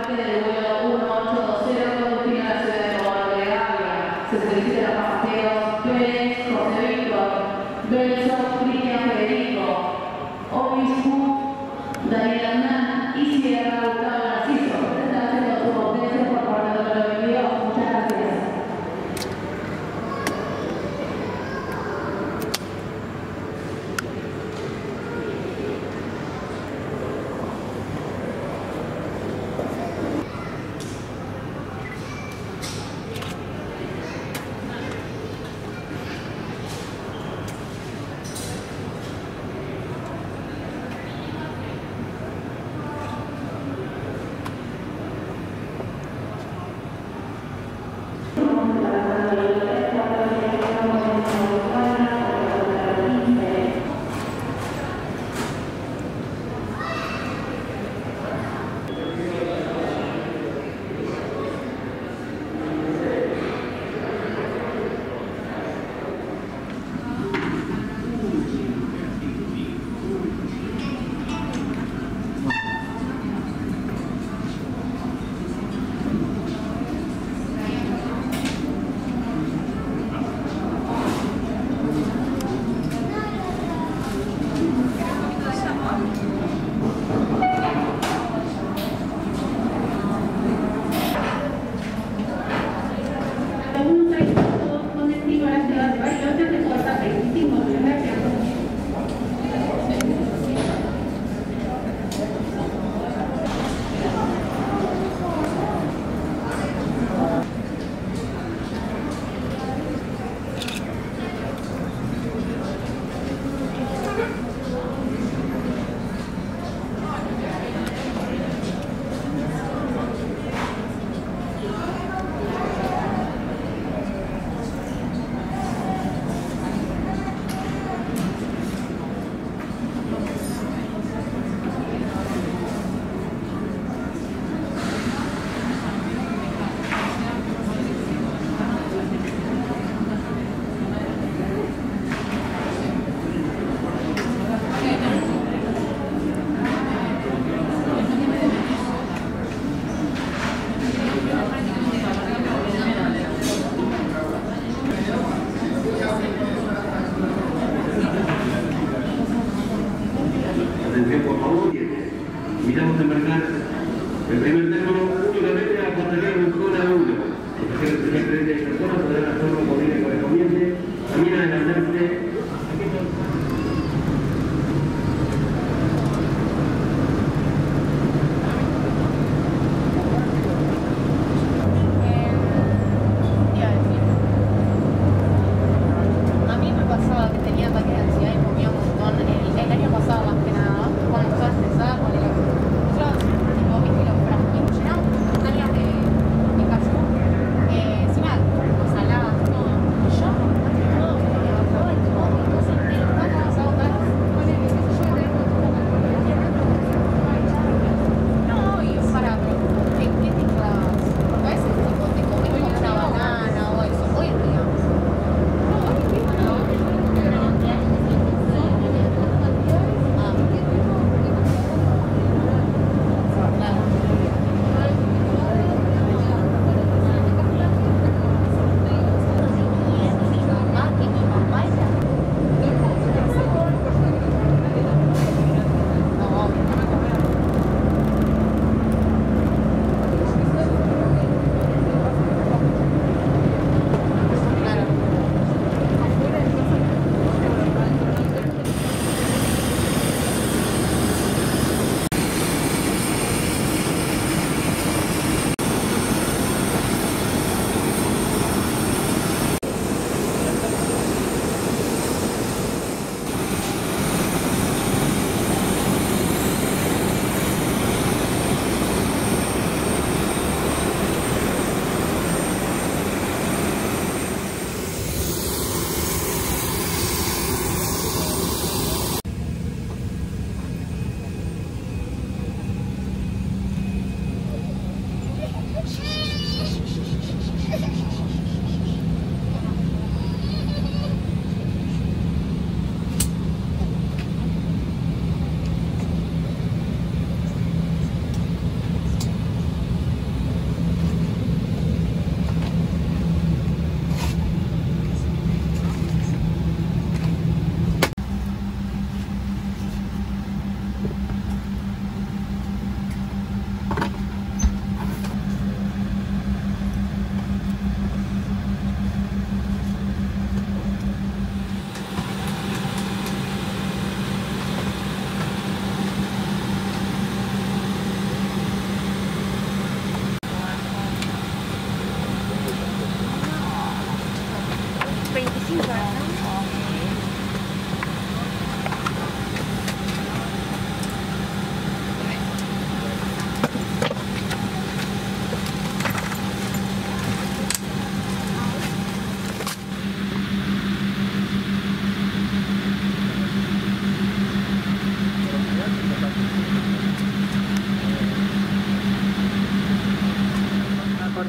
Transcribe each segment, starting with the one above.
parte del vuelo 1820 con destino a la ciudad de Cobán de Gavia. Se solicita a los pasajeros Pérez, José Víctor, Belson, Cristian Federico, Obispo, Daniel Hernán y Sierra Gustavo Narciso. Presenta haciendo su potencia por parte de los 22. Muchas gracias. Atención, por favor, miramos de marcar el primer término únicamente a posterior en zona 1. El primer de personas podrán hacerlo por línea correspondiente. También adelantarse.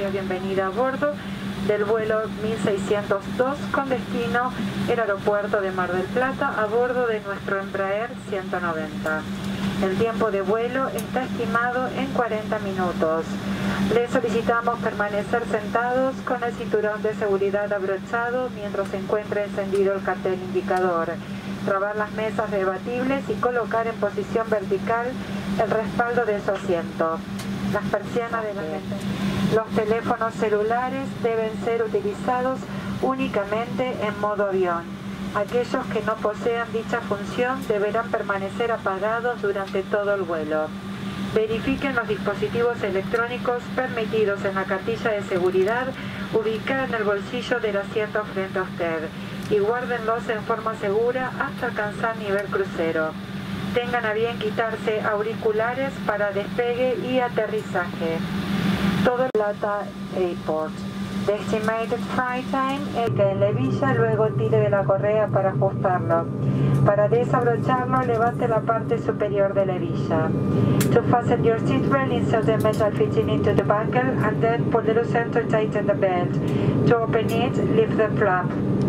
cordial bienvenida a bordo del vuelo 1602 con destino el aeropuerto de Mar del Plata a bordo de nuestro Embraer 190. El tiempo de vuelo está estimado en 40 minutos. Les solicitamos permanecer sentados con el cinturón de seguridad abrochado mientras se encuentre encendido el cartel indicador. Trabar las mesas rebatibles y colocar en posición vertical el respaldo de su asiento. Las persianas de la gente. Los teléfonos celulares deben ser utilizados únicamente en modo avión. Aquellos que no posean dicha función deberán permanecer apagados durante todo el vuelo. Verifiquen los dispositivos electrónicos permitidos en la cartilla de seguridad ubicada en el bolsillo del asiento frente a usted y guárdenlos en forma segura hasta alcanzar nivel crucero. Tengan a bien quitarse auriculares para despegue y aterrizaje. Todo Plata Airport. The estimated flight time es que en la hebilla, luego tire de la correa para ajustarlo. Para desabrocharlo, levante la parte superior de la hebilla. To fasten your seatbelt, insert the metal fitting into the buckle and then pull the loose end to tighten the belt. To open it, lift the flap.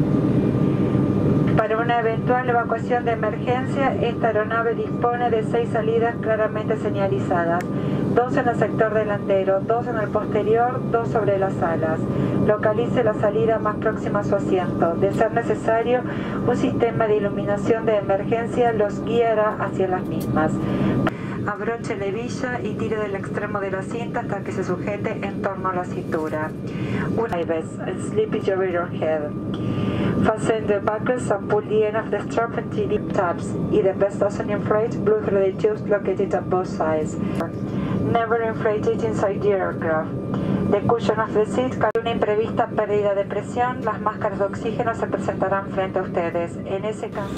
Para una eventual evacuación de emergencia, esta aeronave dispone de 6 salidas claramente señalizadas, 2 en el sector delantero, 2 en el posterior, 2 sobre las alas. Localice la salida más próxima a su asiento. De ser necesario, un sistema de iluminación de emergencia los guiará hacia las mismas. Abroche la hebilla y tire del extremo de la cinta hasta que se sujete en torno a la cintura. Una vez, slip it over your head. Fasten the buckles and pull the end of the strap until it taps. If the vest doesn't inflate, blow through the tubes located on both sides. Never inflate it inside the aircraft. The cushion of the seat, cae una imprevista pérdida de presión, las máscaras de oxígeno se presentarán frente a ustedes. En ese caso...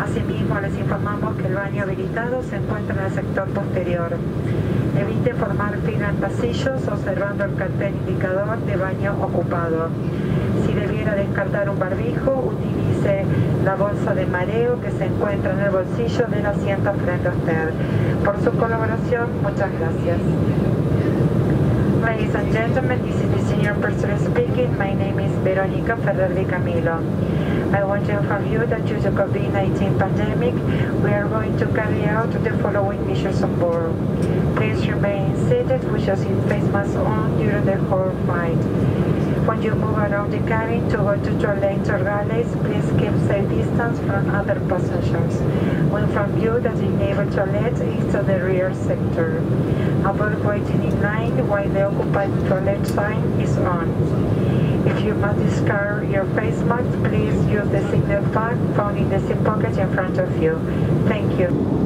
Asimismo, les informamos que el baño habilitado se encuentra en el sector posterior. Evite formar fila en pasillos observando el cartel indicador de baño ocupado. Si debiera descartar un barbijo, utilice la bolsa de mareo que se encuentra en el bolsillo del asiento frente a usted. Por su colaboración, muchas gracias. Ladies and gentlemen, this is the senior person speaking. My name is Veronica Ferrer de Camilo. I want to inform you that due to COVID-19 pandemic, we are going to carry out the following measures on board. Please remain seated with your face mask on during the whole flight. When you move around the cabin to go to toilets or galleys, please keep safe distance from other passengers. We inform you that the enabled toilet is to the rear sector. Avoid waiting in line while the occupied toilet sign is on. If you must discard your face mask, please use the signal flag found in the seat pocket in front of you. Thank you.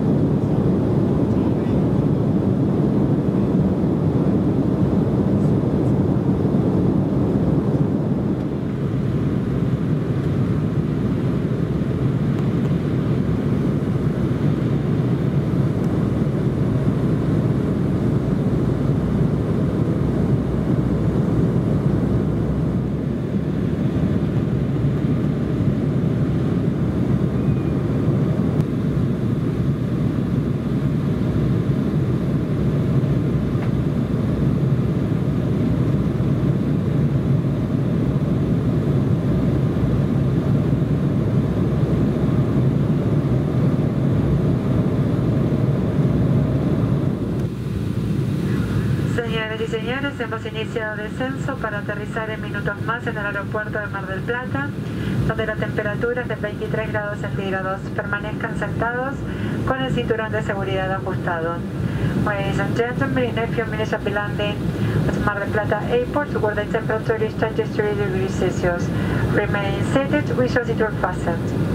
Señores, hemos iniciado descenso para aterrizar en minutos más en el aeropuerto de Mar del Plata, donde la temperatura es de 23 grados centígrados. Permanezcan sentados con el cinturón de seguridad ajustado. Ladies and gentlemen, in a few minutes I'll be landing at Mar del Plata Airport, where the temperature is 23 degrees Celsius. Remain seated with your seatbelt fastened.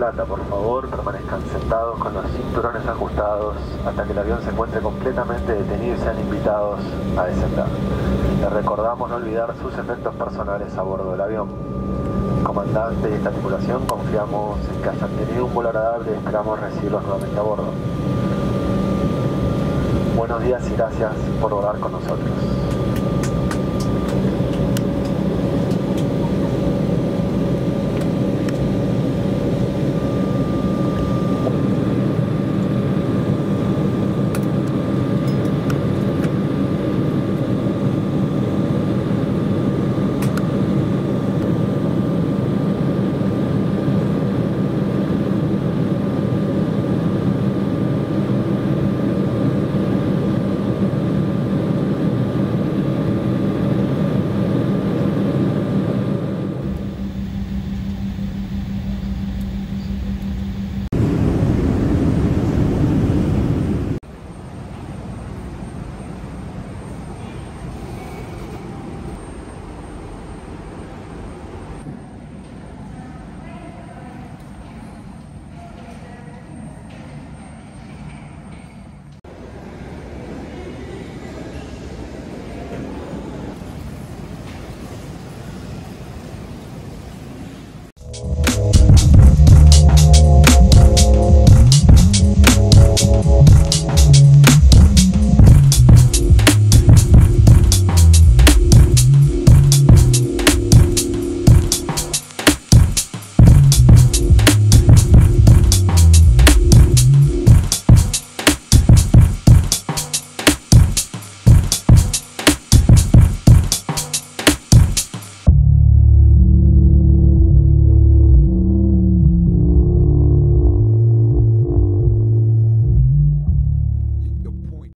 Plata, por favor, permanezcan sentados con los cinturones ajustados hasta que el avión se encuentre completamente detenido y sean invitados a descender. Les recordamos no olvidar sus efectos personales a bordo del avión. Comandante y esta tripulación confiamos en que hayan tenido un vuelo agradable y esperamos recibirlos nuevamente a bordo. Buenos días y gracias por volar con nosotros.